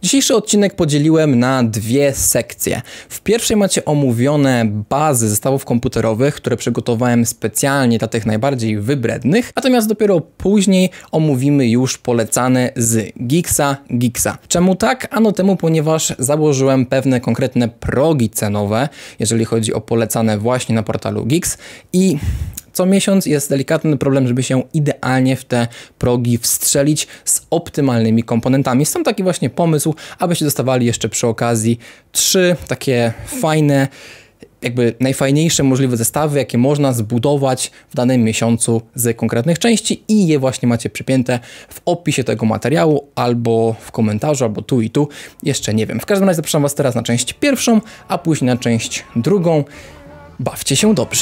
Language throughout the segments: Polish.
Dzisiejszy odcinek podzieliłem na dwie sekcje. W pierwszej macie omówione bazy zestawów komputerowych, które przygotowałem specjalnie dla tych najbardziej wybrednych, natomiast dopiero później omówimy już polecane z Geeksa. Czemu tak? Ano temu, ponieważ założyłem pewne konkretne progi cenowe, jeżeli chodzi o polecane właśnie na portalu Geeks i co miesiąc jest delikatny problem, żeby się idealnie w te progi wstrzelić z optymalnymi komponentami. Stąd taki właśnie pomysł, abyście dostawali jeszcze przy okazji 3 takie fajne, jakby najfajniejsze możliwe zestawy, jakie można zbudować w danym miesiącu z konkretnych części i je właśnie macie przypięte w opisie tego materiału, albo w komentarzu, albo tu i tu. Jeszcze nie wiem. W każdym razie zapraszam Was teraz na część pierwszą, a później na część drugą. Bawcie się dobrze.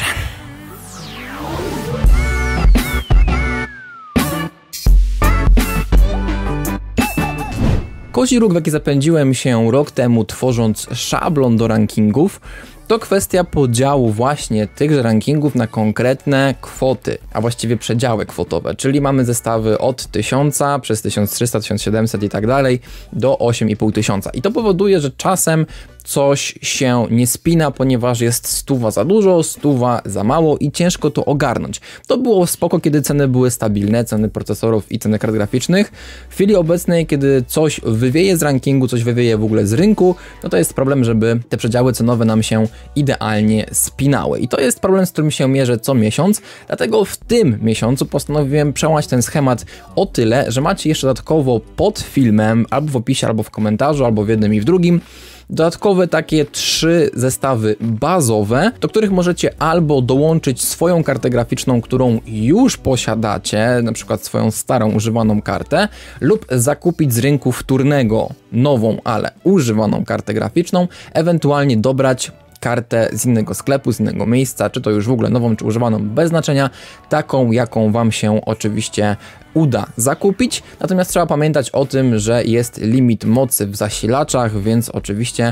Kozi róg, w jaki zapędziłem się rok temu, tworząc szablon do rankingów, to kwestia podziału właśnie tychże rankingów na konkretne kwoty, a właściwie przedziały kwotowe, czyli mamy zestawy od 1000 przez 1300, 1700 i tak dalej do 8500. I to powoduje, że czasem coś się nie spina, ponieważ jest 100 za dużo, 100 za mało i ciężko to ogarnąć. To było spoko, kiedy ceny były stabilne, ceny procesorów i ceny kart graficznych. W chwili obecnej, kiedy coś wywieje z rankingu, coś wywieje w ogóle z rynku, no to jest problem, żeby te przedziały cenowe nam się idealnie spinały. I to jest problem, z którym się mierzę co miesiąc, dlatego w tym miesiącu postanowiłem przełamać ten schemat o tyle, że macie jeszcze dodatkowo pod filmem, albo w opisie, albo w komentarzu, albo w jednym i w drugim, dodatkowe takie 3 zestawy bazowe, do których możecie albo dołączyć swoją kartę graficzną, którą już posiadacie, na przykład swoją starą, używaną kartę, lub zakupić z rynku wtórnego nową, ale używaną kartę graficzną, ewentualnie dobrać kartę z innego sklepu, z innego miejsca, czy to już w ogóle nową, czy używaną, bez znaczenia, taką, jaką Wam się oczywiście uda zakupić. Natomiast trzeba pamiętać o tym, że jest limit mocy w zasilaczach, więc oczywiście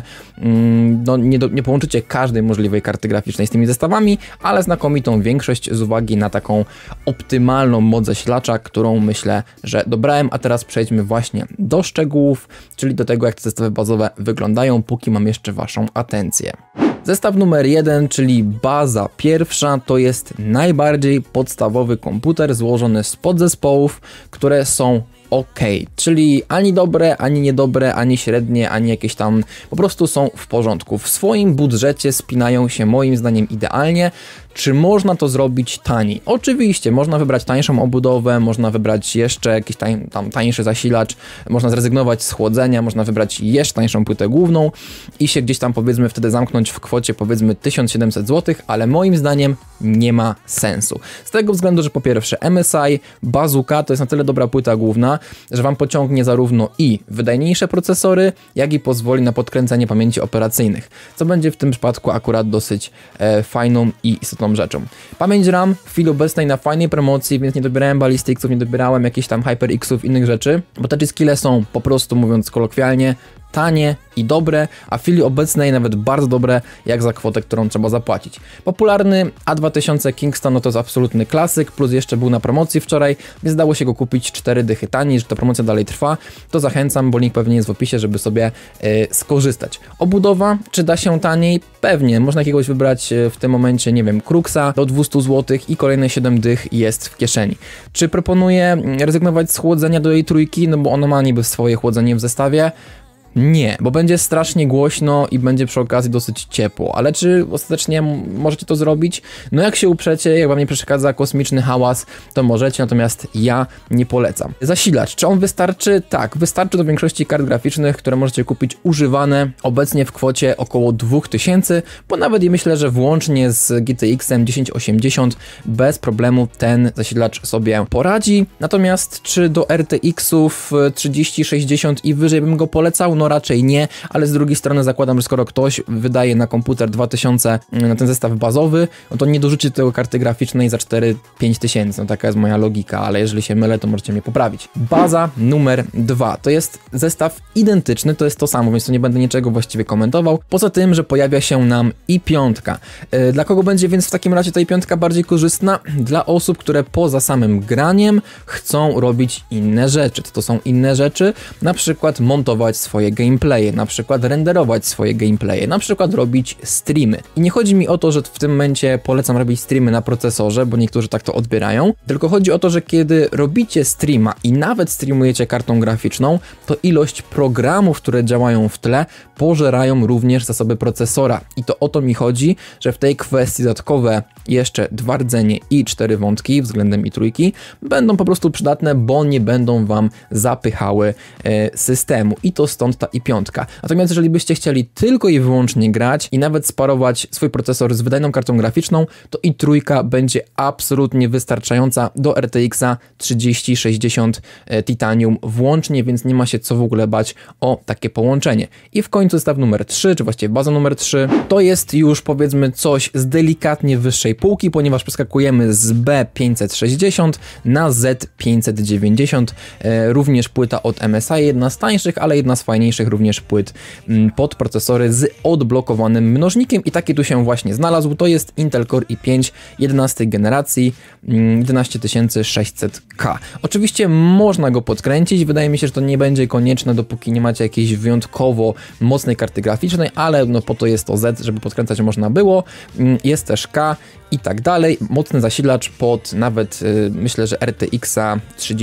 nie połączycie każdej możliwej karty graficznej z tymi zestawami, ale znakomitą większość z uwagi na taką optymalną moc zasilacza, którą myślę, że dobrałem. A teraz przejdźmy właśnie do szczegółów, czyli do tego, jak te zestawy bazowe wyglądają, póki mam jeszcze Waszą atencję. Zestaw numer 1, czyli baza pierwsza, to jest najbardziej podstawowy komputer złożony z podzespołów, które są ok, czyli ani dobre, ani niedobre, ani średnie, ani jakieś tam, po prostu są w porządku. W swoim budżecie spinają się moim zdaniem idealnie. Czy można to zrobić taniej? Oczywiście, można wybrać tańszą obudowę, można wybrać jeszcze jakiś tańszy zasilacz, można zrezygnować z chłodzenia, można wybrać jeszcze tańszą płytę główną i się gdzieś tam powiedzmy wtedy zamknąć w kwocie powiedzmy 1700 zł, ale moim zdaniem nie ma sensu. Z tego względu, że po pierwsze MSI Bazooka to jest na tyle dobra płyta główna, że Wam pociągnie zarówno i wydajniejsze procesory, jak i pozwoli na podkręcenie pamięci operacyjnych, co będzie w tym przypadku akurat dosyć fajną i istotną rzeczą. Pamięć RAM w chwili obecnej na fajnej promocji, więc nie dobierałem Ballisticsów, nie dobierałem jakichś tam HyperXów, innych rzeczy, bo te skille są po prostu, mówiąc kolokwialnie, tanie i dobre, a w chwili obecnej nawet bardzo dobre, jak za kwotę, którą trzeba zapłacić. Popularny A2000 Kingston no to jest absolutny klasyk, plus jeszcze był na promocji wczoraj, więc dało się go kupić 4 dychy taniej, że ta promocja dalej trwa, to zachęcam, bo link pewnie jest w opisie, żeby sobie skorzystać. Obudowa, czy da się taniej? Pewnie, można jakiegoś wybrać w tym momencie, nie wiem, Kruxa do 200 zł i kolejne 7 dych jest w kieszeni. Czy proponuję rezygnować z chłodzenia do jej trójki, no bo ona ma niby swoje chłodzenie w zestawie? Nie, bo będzie strasznie głośno i będzie przy okazji dosyć ciepło, ale czy ostatecznie możecie to zrobić? No jak się uprzecie, jak Wam nie przeszkadza kosmiczny hałas, to możecie, natomiast ja nie polecam. Zasilacz, czy on wystarczy? Tak, wystarczy do większości kart graficznych, które możecie kupić używane obecnie w kwocie około 2000, bo nawet i myślę, że włącznie z GTX-em 1080 bez problemu ten zasilacz sobie poradzi. Natomiast czy do RTX-ów 3060 i wyżej bym go polecał? No raczej nie, ale z drugiej strony zakładam, że skoro ktoś wydaje na komputer 2000 na ten zestaw bazowy, no to nie dorzuci tego karty graficznej za 4-5 tysięcy, no taka jest moja logika, ale jeżeli się mylę, to możecie mnie poprawić. Baza numer 2, to jest zestaw identyczny, to jest to samo, więc to nie będę niczego właściwie komentował, poza tym, że pojawia się nam i5. Dla kogo będzie więc w takim razie ta i5 bardziej korzystna? Dla osób, które poza samym graniem chcą robić inne rzeczy. To są inne rzeczy, na przykład montować swoje gameplaye, na przykład renderować swoje gameplaye, na przykład robić streamy. I nie chodzi mi o to, że w tym momencie polecam robić streamy na procesorze, bo niektórzy tak to odbierają, tylko chodzi o to, że kiedy robicie streama i nawet streamujecie kartą graficzną, to ilość programów, które działają w tle, pożerają również zasoby procesora. I to o to mi chodzi, że w tej kwestii dodatkowe jeszcze 2 rdzenie i 4 wątki względem i3 będą po prostu przydatne, bo nie będą wam zapychały systemu. I to stąd ta i5. Natomiast jeżeli byście chcieli tylko i wyłącznie grać i nawet sparować swój procesor z wydajną kartą graficzną, to i3 będzie absolutnie wystarczająca do RTX-a 3060 Titanium włącznie, więc nie ma się co w ogóle bać o takie połączenie. I w końcu zestaw numer 3, czy właściwie baza numer 3, to jest już powiedzmy coś z delikatnie wyższej półki, ponieważ przeskakujemy z B560 na Z590. Również płyta od MSI, jedna z tańszych, ale jedna z fajniejszych również płyt pod procesory z odblokowanym mnożnikiem i taki tu się właśnie znalazł. To jest Intel Core i5 11 generacji 11600K. Oczywiście można go podkręcić, wydaje mi się, że to nie będzie konieczne, dopóki nie macie jakiejś wyjątkowo mocnej karty graficznej, ale no po to jest to Z, żeby podkręcać można było. Jest też K i tak dalej. Mocny zasilacz pod nawet myślę, że RTX-a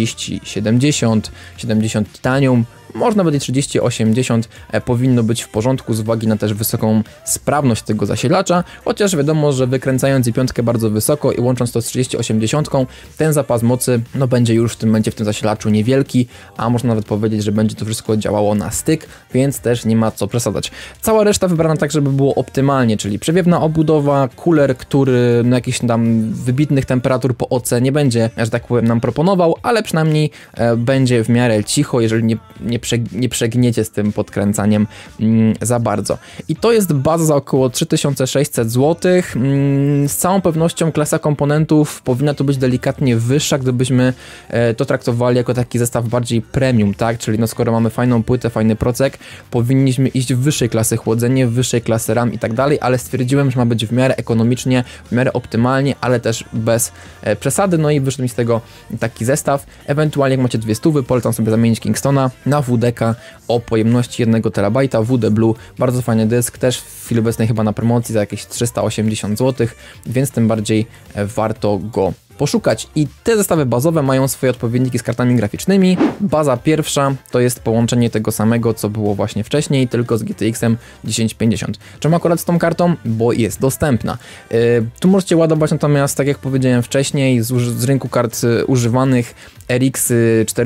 3070, 70 Titanium, może nawet i 3080 powinno być w porządku z uwagi na też wysoką sprawność tego zasilacza, chociaż wiadomo, że wykręcając i5 bardzo wysoko i łącząc to z 3080, ten zapas mocy no będzie już w tym momencie w tym zasilaczu niewielki, a można nawet powiedzieć, że będzie to wszystko działało na styk, więc też nie ma co przesadzać. Cała reszta wybrana tak, żeby było optymalnie, czyli przewiewna obudowa, cooler, który na jakichś tam wybitnych temperatur po OC nie będzie, że tak powiem, nam proponował, ale przynajmniej będzie w miarę cicho, jeżeli nie przegniecie z tym podkręcaniem za bardzo. I to jest baza za około 3600 zł. Z całą pewnością klasa komponentów powinna tu być delikatnie wyższa, gdybyśmy to traktowali jako taki zestaw bardziej premium, tak? Czyli no skoro mamy fajną płytę, fajny procek, powinniśmy iść w wyższej klasy chłodzenie, w wyższej klasy RAM i tak dalej, ale stwierdziłem, że ma być w miarę ekonomicznie, w miarę optymalnie, ale też bez przesady, no i wyszedł mi z tego taki zestaw. Ewentualnie jak macie 200, polecam sobie zamienić Kingstona na WD-ka o pojemności 1 TB, WD Blue, bardzo fajny dysk, też w chwili obecnej chyba na promocji za jakieś 380 zł, więc tym bardziej warto go poszukać. I te zestawy bazowe mają swoje odpowiedniki z kartami graficznymi. Baza pierwsza to jest połączenie tego samego, co było właśnie wcześniej, tylko z GTX-em 1050. Czemu akurat z tą kartą? Bo jest dostępna. Tu możecie ładować natomiast, tak jak powiedziałem wcześniej, z rynku kart używanych RX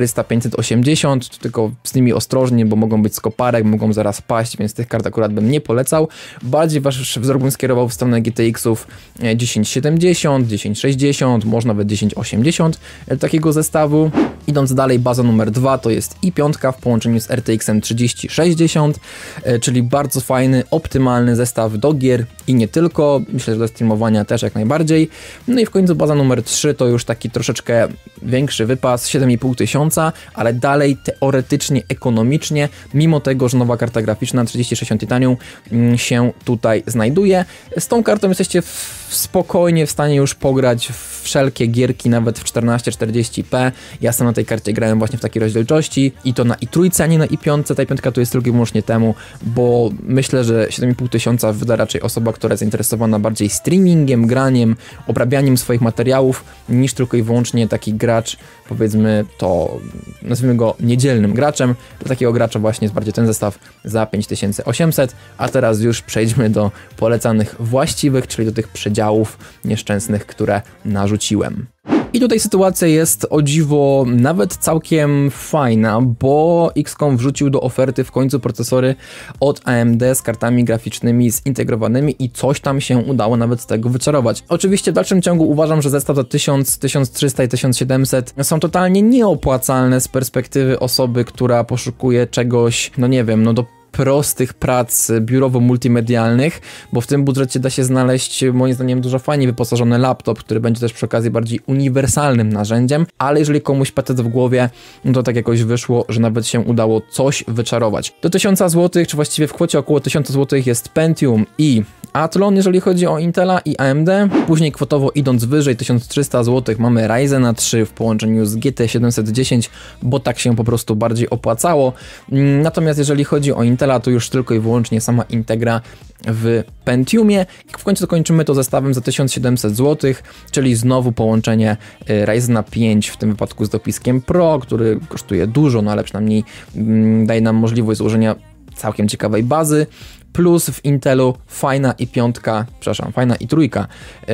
400-580, tylko z nimi ostrożnie, bo mogą być z koparek, mogą zaraz paść, więc tych kart akurat bym nie polecał. Bardziej wasz wzrok bym skierował w stronę GTX-ów 1070, 1060, może nawet 1080 takiego zestawu. Idąc dalej, baza numer 2 to jest i5 w połączeniu z RTX-em 3060, czyli bardzo fajny, optymalny zestaw do gier i nie tylko, myślę, że do streamowania też jak najbardziej. No i w końcu baza numer 3 to już taki troszeczkę większy wypas, 7500, ale dalej teoretycznie, ekonomicznie, mimo tego, że nowa karta graficzna 3060 Titanium się tutaj znajduje. Z tą kartą jesteście spokojnie w stanie już pograć w wszelkie gierki, nawet w 1440p. Ja sam na tej karcie grałem właśnie w takiej rozdzielczości i to na i3, a nie na i5. Ta i5 to jest tylko i wyłącznie temu, bo myślę, że 7500 wyda raczej osoba, która jest zainteresowana bardziej streamingiem, graniem, obrabianiem swoich materiałów, niż tylko i wyłącznie taki gracz, powiedzmy to, nazwijmy go niedzielnym graczem. Dla takiego gracza właśnie jest bardziej ten zestaw za 5800, a teraz już przejdźmy do polecanych właściwych, czyli do tych przedziałów nieszczęsnych, które narzuciłem. I tutaj sytuacja jest o dziwo nawet całkiem fajna, bo XCOM wrzucił do oferty w końcu procesory od AMD z kartami graficznymi zintegrowanymi i coś tam się udało nawet z tego wyczarować. Oczywiście w dalszym ciągu uważam, że zestaw za 1000, 1300 i 1700 są totalnie nieopłacalne z perspektywy osoby, która poszukuje czegoś, no nie wiem, no do prostych prac biurowo-multimedialnych, bo w tym budżecie da się znaleźć moim zdaniem dużo fajnie wyposażony laptop, który będzie też przy okazji bardziej uniwersalnym narzędziem, ale jeżeli komuś PC w głowie, no to tak jakoś wyszło, że nawet się udało coś wyczarować. Do 1000 zł, czy właściwie w kwocie około 1000 zł jest Pentium i Athlon, jeżeli chodzi o Intela i AMD. Później kwotowo idąc wyżej, 1300 zł mamy Ryzena 3 w połączeniu z GT 710, bo tak się po prostu bardziej opłacało. Natomiast jeżeli chodzi o Intela, to już tylko i wyłącznie sama Integra w Pentiumie. I w końcu dokończymy to zestawem za 1700 zł, czyli znowu połączenie Ryzena 5, w tym wypadku z dopiskiem Pro, który kosztuje dużo, no ale przynajmniej daje nam możliwość złożenia całkiem ciekawej bazy, plus w Intelu fajna i trójka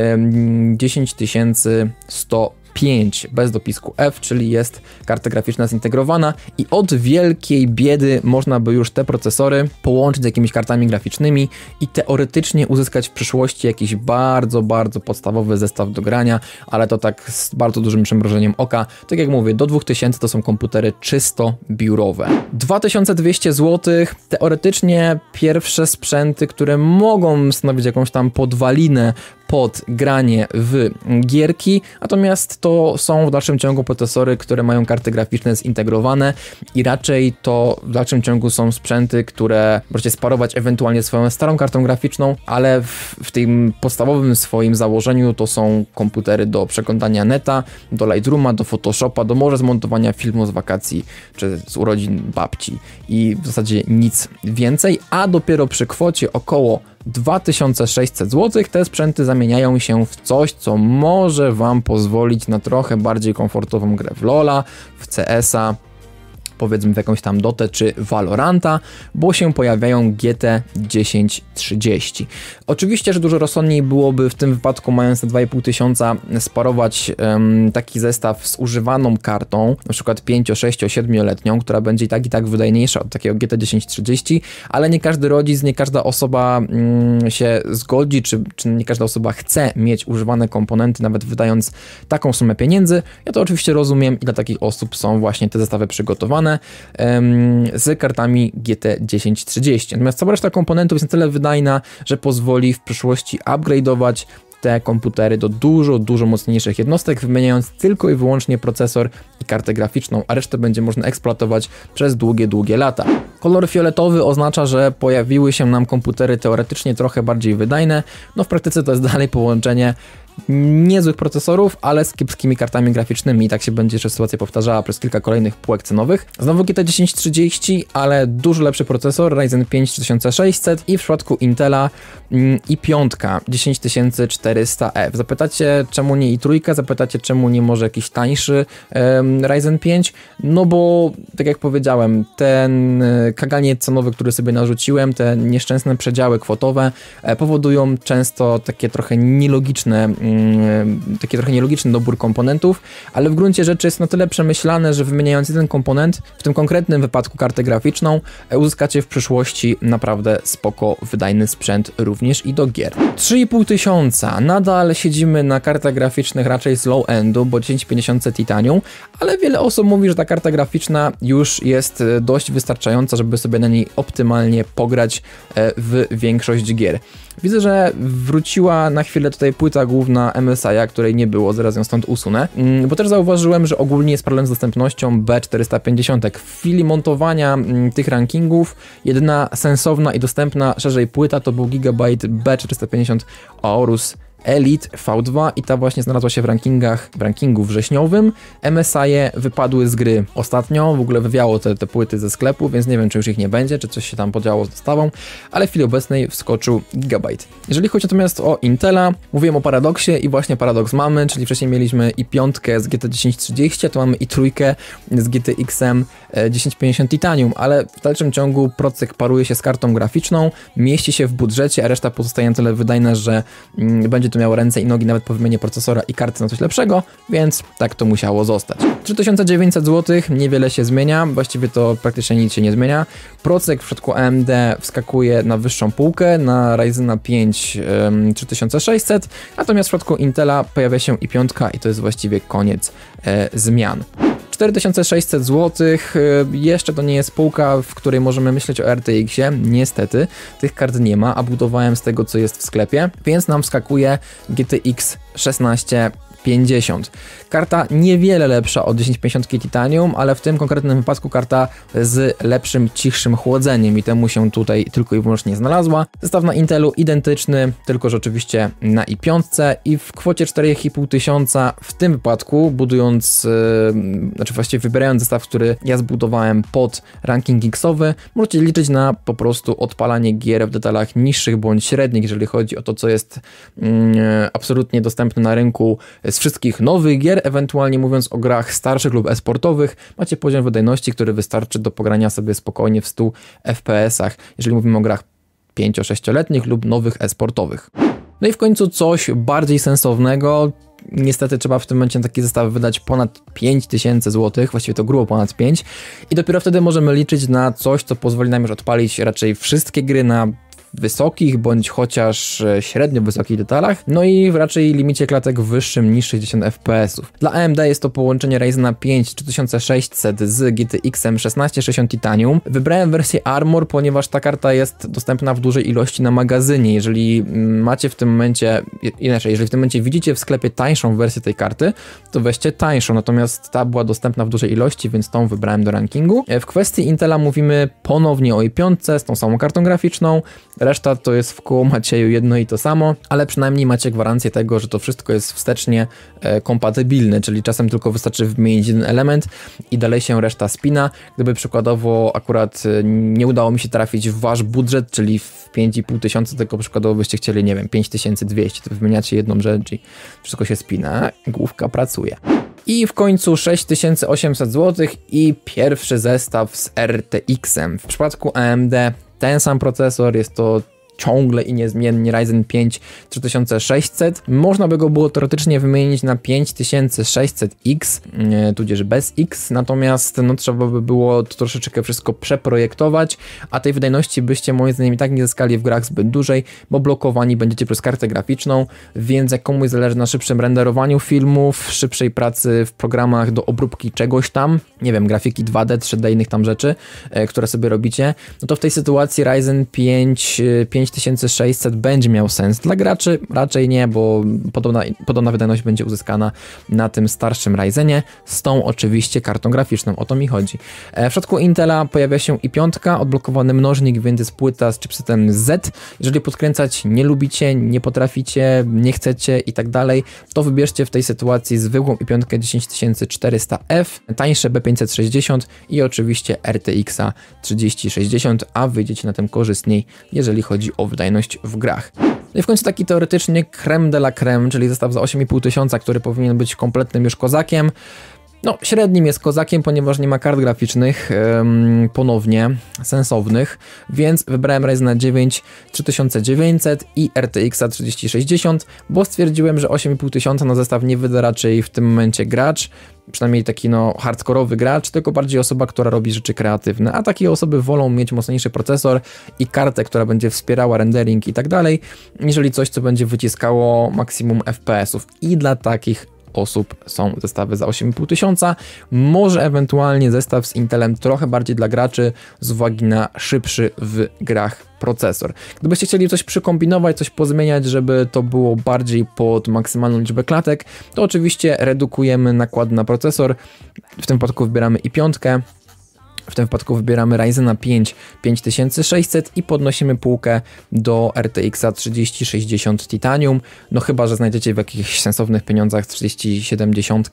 10105 bez dopisku F, czyli jest karta graficzna zintegrowana i od wielkiej biedy można by już te procesory połączyć z jakimiś kartami graficznymi i teoretycznie uzyskać w przyszłości jakiś bardzo podstawowy zestaw do grania, ale to tak z bardzo dużym przymrużeniem oka. Tak jak mówię, do 2000 to są komputery czysto biurowe. 2200 zł, teoretycznie pierwsze sprzęty, które mogą stanowić jakąś tam podwalinę pod granie w gierki, natomiast to są w dalszym ciągu procesory, które mają karty graficzne zintegrowane i raczej to w dalszym ciągu są sprzęty, które możecie sparować ewentualnie swoją starą kartą graficzną, ale w tym podstawowym swoim założeniu to są komputery do przeglądania neta, do Lightrooma, do Photoshopa, do może zmontowania filmu z wakacji czy z urodzin babci i w zasadzie nic więcej, a dopiero przy kwocie około 2600 zł te sprzęty zamieniają się w coś, co może Wam pozwolić na trochę bardziej komfortową grę w LoL'a, w CS-a, powiedzmy w jakąś tam Dotę czy Valoranta, bo się pojawiają GT 1030. Oczywiście, że dużo rozsądniej byłoby w tym wypadku, mając te 2500, sparować taki zestaw z używaną kartą, na przykład 5, 6, 7-letnią, która będzie i tak wydajniejsza od takiego GT 1030, ale nie każdy rodzic, nie każda osoba się zgodzi, czy nie każda osoba chce mieć używane komponenty, nawet wydając taką sumę pieniędzy. Ja to oczywiście rozumiem i dla takich osób są właśnie te zestawy przygotowane z kartami GT 1030. Natomiast cała reszta komponentów jest na tyle wydajna, że pozwoli w przyszłości upgrade'ować te komputery do dużo mocniejszych jednostek, wymieniając tylko i wyłącznie procesor i kartę graficzną, a resztę będzie można eksploatować przez długie lata. Kolor fioletowy oznacza, że pojawiły się nam komputery teoretycznie trochę bardziej wydajne, no w praktyce to jest dalej połączenie niezłych procesorów, ale z kiepskimi kartami graficznymi i tak się będzie jeszcze sytuacja powtarzała przez kilka kolejnych półek cenowych. Znowu GT 1030, ale dużo lepszy procesor, Ryzen 5 3600 i w przypadku Intela i5 10400F. Zapytacie czemu nie i3, zapytacie czemu nie może jakiś tańszy Ryzen 5, no bo tak jak powiedziałem, ten kaganiec cenowy, który sobie narzuciłem, te nieszczęsne przedziały kwotowe powodują często takie trochę nielogiczny dobór komponentów, ale w gruncie rzeczy jest na tyle przemyślane, że wymieniając jeden komponent, w tym konkretnym wypadku kartę graficzną, uzyskacie w przyszłości naprawdę spoko, wydajny sprzęt również i do gier. 3500, nadal siedzimy na kartach graficznych raczej z low-endu, bo 1050 Titanium, ale wiele osób mówi, że ta karta graficzna już jest dość wystarczająca, żeby sobie na niej optymalnie pograć w większość gier. Widzę, że wróciła na chwilę tutaj płyta główna MSI, której nie było, zaraz ją stąd usunę, bo też zauważyłem, że ogólnie jest problem z dostępnością B450. W chwili montowania tych rankingów jedyna sensowna i dostępna szerzej płyta to był Gigabyte B450 Aorus Elite V2 i ta właśnie znalazła się w rankingu wrześniowym. MSI-e wypadły z gry ostatnio, w ogóle wywiało te płyty ze sklepu, więc nie wiem, czy już ich nie będzie, czy coś się tam podziało z dostawą, ale w chwili obecnej wskoczył Gigabyte. Jeżeli chodzi natomiast o Intela, mówiłem o paradoksie i właśnie paradoks mamy, czyli wcześniej mieliśmy i5 z GT 1030, to mamy i3 z GTX-em 1050 Titanium, ale w dalszym ciągu procek paruje się z kartą graficzną, mieści się w budżecie, a reszta pozostaje na tyle wydajna, że będzie to miało ręce i nogi nawet po wymianie procesora i karty na coś lepszego, więc tak to musiało zostać. 3900 zł, niewiele się zmienia, właściwie to praktycznie nic się nie zmienia. Procek w przypadku AMD wskakuje na wyższą półkę, na Ryzena 5 3600, natomiast w przypadku Intela pojawia się i5 i to jest właściwie koniec zmian. 4600 zł, jeszcze to nie jest półka, w której możemy myśleć o RTX-ie, niestety, tych kart nie ma, a budowałem z tego, co jest w sklepie, więc nam wskakuje GTX 1650. Karta niewiele lepsza od 1050 Titanium, ale w tym konkretnym wypadku karta z lepszym, cichszym chłodzeniem i temu się tutaj tylko i wyłącznie znalazła. Zestaw na Intelu identyczny, tylko że oczywiście na i5 i w kwocie 4500 w tym wypadku, budując, znaczy właściwie wybierając zestaw, który ja zbudowałem pod ranking X-owy, możecie liczyć na po prostu odpalanie gier w detalach niższych bądź średnich, jeżeli chodzi o to, co jest absolutnie dostępne na rynku z wszystkich nowych gier, ewentualnie mówiąc o grach starszych lub e-sportowych, macie poziom wydajności, który wystarczy do pogrania sobie spokojnie w 100 FPS-ach, jeżeli mówimy o grach 5-6-letnich lub nowych e-sportowych. No i w końcu coś bardziej sensownego. Niestety trzeba w tym momencie na taki zestaw wydać ponad 5000 zł, właściwie to grubo ponad 5 i dopiero wtedy możemy liczyć na coś, co pozwoli nam już odpalić raczej wszystkie gry na wysokich, bądź chociaż średnio wysokich detalach, no i w raczej limicie klatek wyższym niż 60 fps. Dla AMD jest to połączenie Ryzena 5 3600 z GTX-em 1660 Titanium. Wybrałem wersję Armor, ponieważ ta karta jest dostępna w dużej ilości na magazynie. Jeżeli macie w tym momencie, inaczej, jeżeli w tym momencie widzicie w sklepie tańszą wersję tej karty, to weźcie tańszą, natomiast ta była dostępna w dużej ilości, więc tą wybrałem do rankingu. W kwestii Intela mówimy ponownie o i5 z tą samą kartą graficzną. Reszta to jest w koło Macieju jedno i to samo, ale przynajmniej macie gwarancję tego, że to wszystko jest wstecznie kompatybilne, czyli czasem tylko wystarczy wymienić jeden element i dalej się reszta spina. Gdyby przykładowo akurat nie udało mi się trafić w wasz budżet, czyli w 5500, tylko przykładowo byście chcieli, nie wiem, 5200, to wymieniacie jedną rzecz i wszystko się spina, główka pracuje. I w końcu 6800 zł i pierwszy zestaw z RTX-em. W przypadku AMD ten sam procesor, jest to ciągle i niezmiennie Ryzen 5 3600. Można by go było teoretycznie wymienić na 5600X, tudzież bez X, natomiast no, trzeba by było to troszeczkę wszystko przeprojektować, a tej wydajności byście moim zdaniem i tak nie zyskali w grach zbyt dużej, bo blokowani będziecie przez kartę graficzną, więc jak komuś zależy na szybszym renderowaniu filmów, szybszej pracy w programach do obróbki czegoś tam, nie wiem, grafiki 2D, 3D, innych tam rzeczy, które sobie robicie, no to w tej sytuacji Ryzen 5 5600 będzie miał sens. Dla graczy raczej nie, bo podobna wydajność będzie uzyskana na tym starszym Ryzenie, z tą oczywiście kartą graficzną, o to mi chodzi. W przypadku Intela pojawia się i5, odblokowany mnożnik, więc jest płyta z chipsetem Z. Jeżeli podkręcać nie lubicie, nie potraficie, nie chcecie i tak dalej, to wybierzcie w tej sytuacji zwykłą i5 10400F, tańsze B560 i oczywiście RTX-a 3060, a wyjdziecie na tym korzystniej, jeżeli chodzi o wydajność w grach. No i w końcu taki teoretyczny creme de la creme, czyli zestaw za 8500, który powinien być kompletnym już kozakiem. No, średnim jest kozakiem, ponieważ nie ma kart graficznych ponownie sensownych, więc wybrałem Ryzena 9 3900 i RTX 3060, bo stwierdziłem, że 8500 na zestaw nie wyda raczej w tym momencie gracz, przynajmniej taki no hardkorowy gracz, tylko bardziej osoba, która robi rzeczy kreatywne, a takie osoby wolą mieć mocniejszy procesor i kartę, która będzie wspierała rendering i tak dalej, niżeli coś, co będzie wyciskało maksimum FPS-ów i dla takich osób są zestawy za 8500, może ewentualnie zestaw z Intelem trochę bardziej dla graczy z uwagi na szybszy w grach procesor. Gdybyście chcieli coś przykombinować, coś pozmieniać, żeby to było bardziej pod maksymalną liczbę klatek, to oczywiście redukujemy nakład na procesor, w tym wypadku wybieramy i5, w tym wypadku wybieramy Ryzena 5 5600 i podnosimy półkę do RTX 3060 Titanium, no chyba że znajdziecie w jakichś sensownych pieniądzach 3070,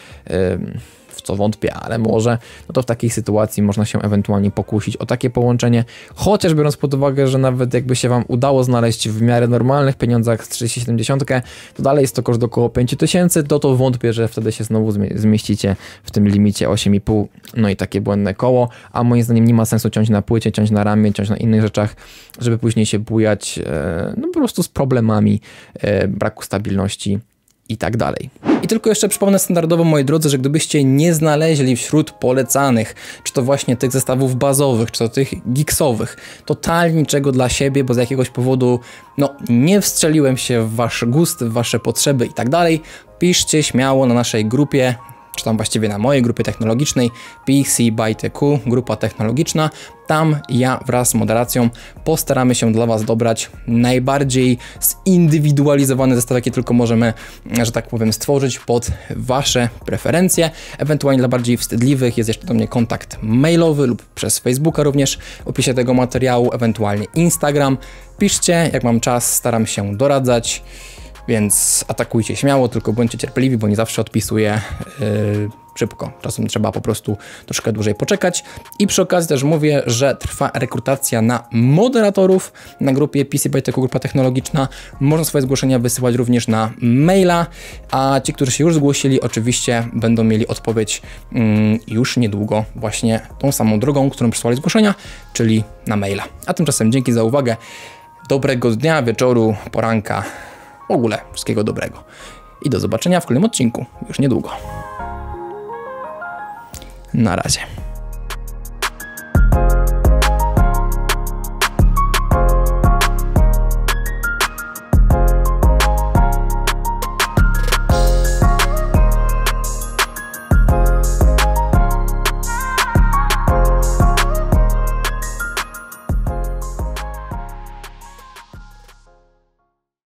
w co wątpię, ale może, no to w takiej sytuacji można się ewentualnie pokusić o takie połączenie, chociaż biorąc pod uwagę, że nawet jakby się wam udało znaleźć w miarę normalnych pieniądzach z 3070, to dalej jest to koszt około 5000, to wątpię, że wtedy się znowu zmieścicie w tym limicie 8,5, no i takie błędne koło, a moim zdaniem nie ma sensu ciąć na płycie, ciąć na ramie, ciąć na innych rzeczach, żeby później się bujać, no po prostu z problemami braku stabilności i tak dalej. I tylko jeszcze przypomnę standardowo, moi drodzy, że gdybyście nie znaleźli wśród polecanych, czy to właśnie tych zestawów bazowych, czy to tych geeksowych, totalnie niczego dla siebie, bo z jakiegoś powodu, no, nie wstrzeliłem się w wasz gust, w wasze potrzeby i tak dalej, piszcie śmiało na naszej grupie, czy tam właściwie na mojej grupie technologicznej PC by TQ, grupa technologiczna. Tam ja wraz z moderacją postaramy się dla Was dobrać najbardziej zindywidualizowany zestaw, jaki tylko możemy, że tak powiem, stworzyć pod Wasze preferencje. Ewentualnie dla bardziej wstydliwych jest jeszcze do mnie kontakt mailowy lub przez Facebooka również w opisie tego materiału, ewentualnie Instagram. Piszcie, jak mam czas, staram się doradzać. Więc atakujcie śmiało, tylko bądźcie cierpliwi, bo nie zawsze odpisuję szybko. Czasem trzeba po prostu troszkę dłużej poczekać. I przy okazji też mówię, że trwa rekrutacja na moderatorów na grupie PC by TQ, grupa technologiczna. Można swoje zgłoszenia wysyłać również na maila, a ci, którzy się już zgłosili, oczywiście będą mieli odpowiedź już niedługo właśnie tą samą drogą, którą przysłali zgłoszenia, czyli na maila. A tymczasem dzięki za uwagę. Dobrego dnia, wieczoru, poranka. W ogóle wszystkiego dobrego. I do zobaczenia w kolejnym odcinku już niedługo. Na razie.